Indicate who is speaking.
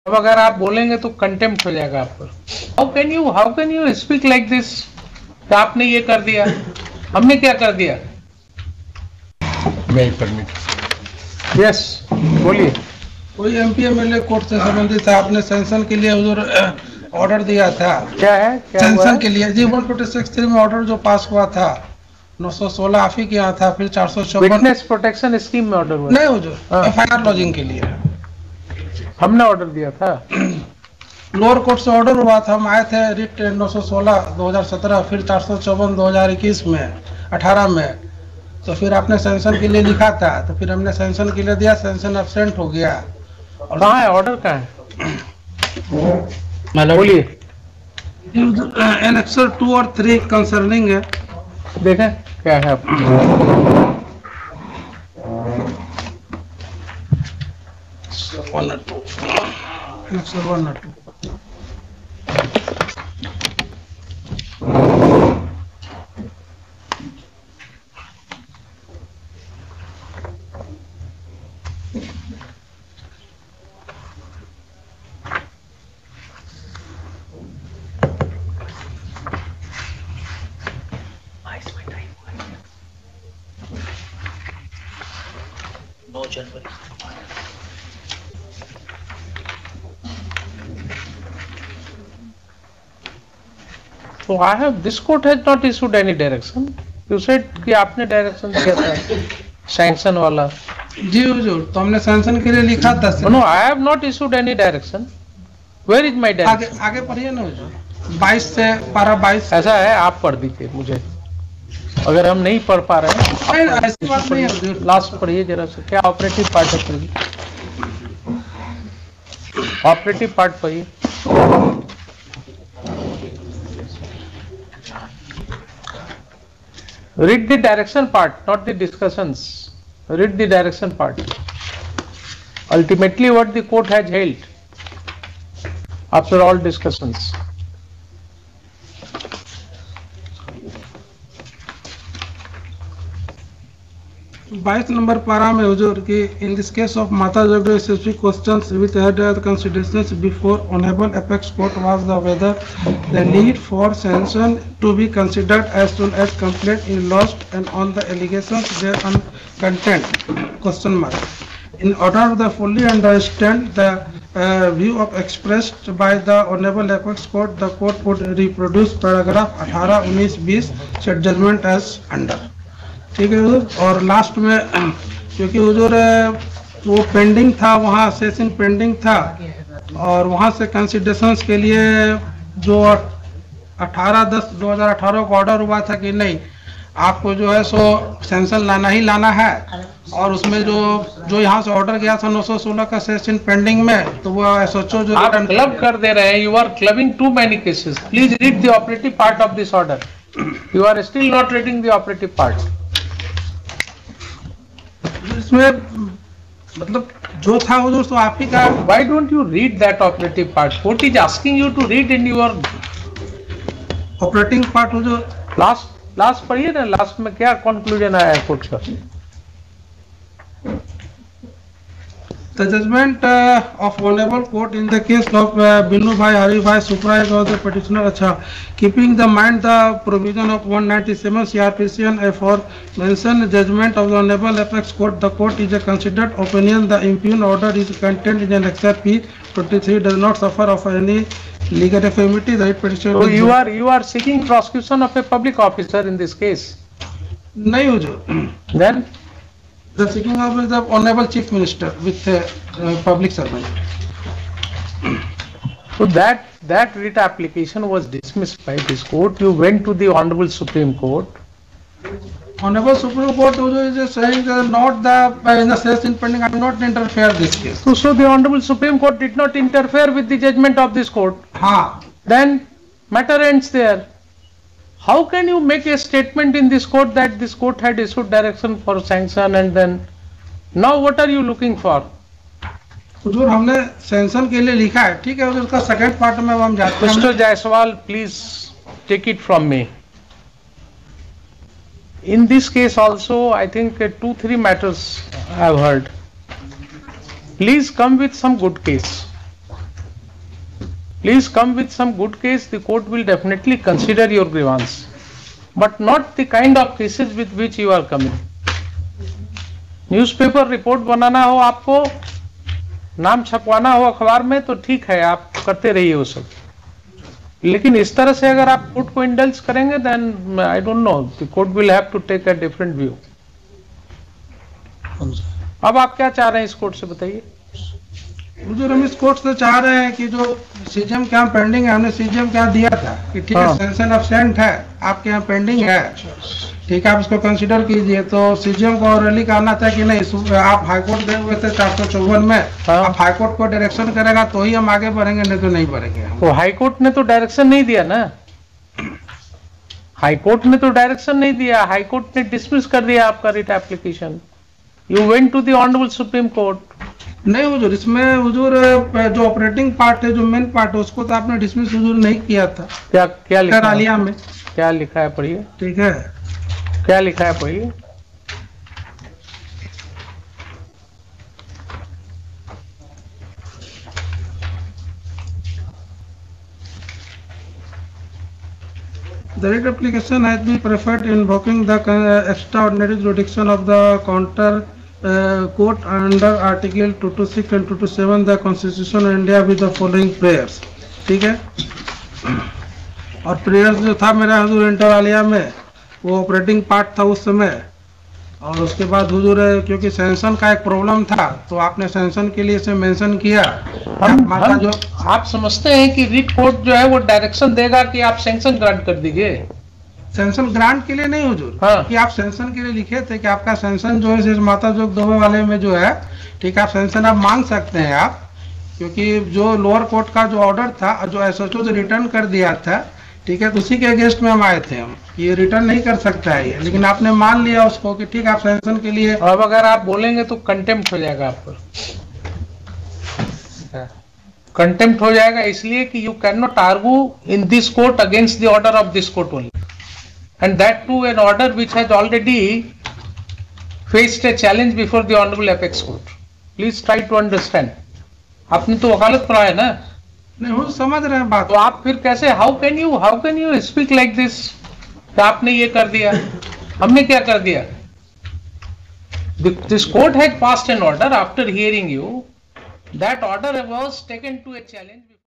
Speaker 1: अब अगर आप बोलेंगे तो कंटेम्प्ट हो जाएगा आप पर। How can you speak like this? आपने ये कर दिया, हमने क्या कर दिया? मैं परमिट। यस, बोलिए।
Speaker 2: कोई एमपी एमएलए कोर्ट से संबंधित है, आपने सेंशन के लिए हुजूर ऑर्डर दिया था।
Speaker 1: क्या है? क्या
Speaker 2: सेंशन के लिए जी 126(3) में ऑर्डर जो पास हुआ था 916 आप ही के यहाँ था, फिर 454
Speaker 1: विटनेस प्रोटेक्शन स्कीम में ऑर्डर हुआ
Speaker 2: नहीं हुजूर, एफआईआर लॉजिंग के लिए
Speaker 1: हमने ऑर्डर दिया था।
Speaker 2: लोअर कोर्ट से ऑर्डर हुआ था, हम आए थे रिट 916 2017, फिर 454 2021 में 18 में, तो फिर आपने सेंशन के लिए लिखा था, तो फिर हमने सेंशन के लिए दिया, सेंशन एब्सेंट हो गया।
Speaker 1: और कहाँ है ऑर्डर? कहाँ है? बोलिए।
Speaker 2: एनेक्सर 2 और 3 कंसर्निंग है,
Speaker 1: देखें क्या है आप।
Speaker 2: एनेक्सर 1 और 2।
Speaker 1: So I have, this court has not issued any direction. You said कि आपने डायरेक्शन दिया था सैंक्शन वाला।
Speaker 2: जी हुजूर, तो हमने सैंक्शन के लिए लिखा था।
Speaker 1: No, I have not issued any direction. Where is my direction?
Speaker 2: आगे पढ़िए ना हुजूर, 22 से पारा 22।
Speaker 1: ऐसा है, आप पढ़ दीजिए मुझे, अगर हम नहीं पढ़ पा रहे हैं।
Speaker 2: ऐसी बात नहीं है,
Speaker 1: लास्ट पढ़िए जरा से, क्या ऑपरेटिव पार्ट है? पढ़िए ऑपरेटिव पार्ट पढ़िए। Read the direction part, not the discussions. Read the direction part. Ultimately, what the court has held after all discussions.
Speaker 2: 22 number para में हुजूर कि in this case of Mata Jagde specific questions with head considerations before honourable apex court was the whether the need for sanction to be considered as soon as complaint in lost and on the allegations there on content question mark in order the fully understand the view of expressed by the honourable apex court the court would reproduce paragraph 18, 19, 20 set judgment as under. ठीक है हुजूर। और last में क्योंकि हुजूर वो pending था, वहाँ session pending था, और वहाँ से कंसिडरेशंस के लिए जो 18/10/2018 को ऑर्डर हुआ था कि नहीं आपको जो है सो सेंशन लाना ही लाना है, और उसमें जो यहाँ से ऑर्डर गया था 916 का सेशन पेंडिंग में, तो वो एसएचओ जो
Speaker 1: आप क्लब कर दे रहे हैं। You are clubbing too many cases. Please read the operative part of this order. You are still not reading the operative part.
Speaker 2: इसमें मतलब जो था वो तो आप ही का।
Speaker 1: Why don't you read that operative part? Court is asking you to read in your
Speaker 2: operating part हो जो
Speaker 1: लास्ट पढ़िए ना। लास्ट में क्या कंक्लूजन आया है कोर्ट का?
Speaker 2: The judgment of honorable court in the case of Binu Bhai Hari Bhai Supraeg of the petitioner अच्छा keeping the mind the provision of 197 CRPC and aforementioned judgment of the honorable apex court, the court is a considered opinion the impugned order is contained in Annexure P23 does not suffer of any legal infirmity. The petitioner
Speaker 1: so you are seeking prosecution of a public officer in this case?
Speaker 2: नहीं हुजूर।
Speaker 1: Then
Speaker 2: the seeking of the honorable chief minister with public servant.
Speaker 1: So that writ application was dismissed by this court. You went to the honorable Supreme Court.
Speaker 2: Honorable Supreme Court is saying not the in the session pending. I will not interfere this case.
Speaker 1: So the honorable Supreme Court did not interfere with the judgment of this court.
Speaker 2: हाँ.
Speaker 1: Then matter ends there. How can you make a statement in this court that this court had issued direction for sanction and then now what are you looking for?
Speaker 2: हुजूर हमने sanction के लिए लिखा है, ठीक है हुजूर। उसका second part में हम जाते हैं।
Speaker 1: Mr. Jaiswal, please take it from me. In this case also, I think 2-3 matters I have heard. Please come with some good case. Please come with some good case. The court will definitely consider your grievance, but not the kind of cases with which you are coming. Newspaper report बनाना हो आपको, नाम छपवाना हो अखबार में तो ठीक है, आप करते रहिए वो सब, लेकिन इस तरह से अगर आप कोर्ट को इंडल्ज करेंगे then I don't know, the court will have to take a different view. अब आप क्या चाह रहे हैं इस कोर्ट से बताइए?
Speaker 2: हुजूर हम इस कोर्ट से चाह रहे हैं कि जो सीजीएम के यहाँ पेंडिंग है, हमने सीजीएम के यहाँ दिया था कि ठीक है सैंक्शन एब्सेंट है, आपके यहाँ पेंडिंग है, ठीक है आप इसको कंसीडर कीजिए। तो सीजीएम को ऑर्डरली कहना था कि नहीं, आप हाईकोर्ट गए हुए थे 454 में, आप हाईकोर्ट को डायरेक्शन करेगा तो ही हम आगे बढ़ेंगे, नहीं तो नहीं बढ़ेंगे।
Speaker 1: तो हाईकोर्ट ने तो डायरेक्शन नहीं दिया ना, हाईकोर्ट ने तो डायरेक्शन नहीं दिया, हाईकोर्ट ने डिसमिस कर दिया आपका writ application. You went to the honourable supreme court.
Speaker 2: नहीं हुजूर, इसमें हुजूर जो ऑपरेटिंग पार्ट है, जो मेन पार्ट है, उसको तो आपने डिसमिस हुजूर नहीं किया था।
Speaker 1: क्या लिखा
Speaker 2: आलिया में
Speaker 1: क्या लिखा है पढ़िए?
Speaker 2: ठीक है,
Speaker 1: क्या लिखा है पढ़िए?
Speaker 2: The writ application has been preferred invoking the extraordinary jurisdiction of the counter court under Article 226 and 227 the Constitution of India with the following prayers। ठीक है, और प्रेयर्स जो था मेरा हुजूर इंटर आलिया में वो ऑपरेटिंग पार्ट था उस समय, और उसके बाद हुजूर क्योंकि सैंक्शन का एक प्रॉब्लम था तो आपने सैंक्शन के लिए इसे मेंशन किया।
Speaker 1: जो आप समझते हैं कि रिट कोर्ट जो है वो डायरेक्शन देगा कि आप सैंक्शन ग्रांट कर दीजिए?
Speaker 2: सैंक्शन ग्रांट के लिए नहीं हुजूर, कि आप सैंक्शन के लिए लिखे थे कि आपका सैंक्शन जो है माता जोग दोवे वाले में जो है, ठीक है, आप सैंक्शन आप मांग सकते हैं आप, क्योंकि जो लोअर कोर्ट का जो ऑर्डर था जो एसएचओ से रिटर्न कर दिया था, ठीक है, तो उसी के अगेंस्ट में हम आए थे, हम ये रिटर्न नहीं कर सकता है ये, लेकिन आपने मान लिया उसको कि ठीक है आप सैंक्शन के लिए।
Speaker 1: अब अगर आप बोलेंगे तो कंटेम्प्ट हो जाएगा आप पर, कंटेम्प्ट हो जाएगा, इसलिए कि you can not argue in this court against the order of this court only, and that too an order which has already faced a challenge before the honourable apex court. Please try to understand. आपने तो वकालत पढ़ा है ना?
Speaker 2: नहीं वो समझ रहे हैं बात।
Speaker 1: तो आप फिर कैसे, how can you speak like this? आपने ये कर दिया, हमने क्या कर दिया? This court had passed an order after hearing you, that order was taken to a challenge.